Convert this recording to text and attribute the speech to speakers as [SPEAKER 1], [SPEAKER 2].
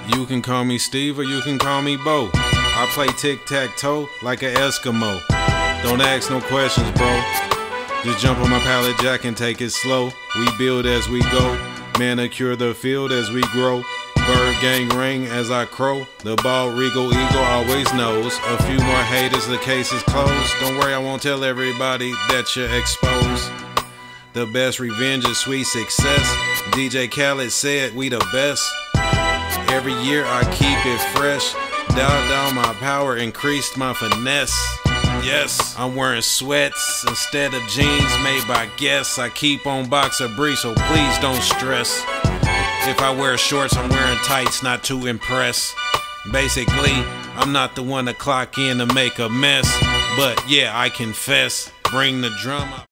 [SPEAKER 1] You can call me Steve or you can call me Bo. I play tic-tac-toe like an Eskimo. Don't ask no questions, bro. Just jump on my pallet jack and take it slow. We build as we go, manicure the field as we grow. Bird gang ring as I crow. The bald regal eagle always knows. A few more haters, the case is closed. Don't worry, I won't tell everybody that you're exposed. The best revenge is sweet success. DJ Khaled said we the best. Every year I keep it fresh. Dialed down my power, increased my finesse. Yes, I'm wearing sweats instead of jeans made by Guess. I keep on boxer briefs, so please don't stress. If I wear shorts, I'm wearing tights, not to impress. Basically, I'm not the one to clock in to make a mess. But yeah, I confess, bring the drum up.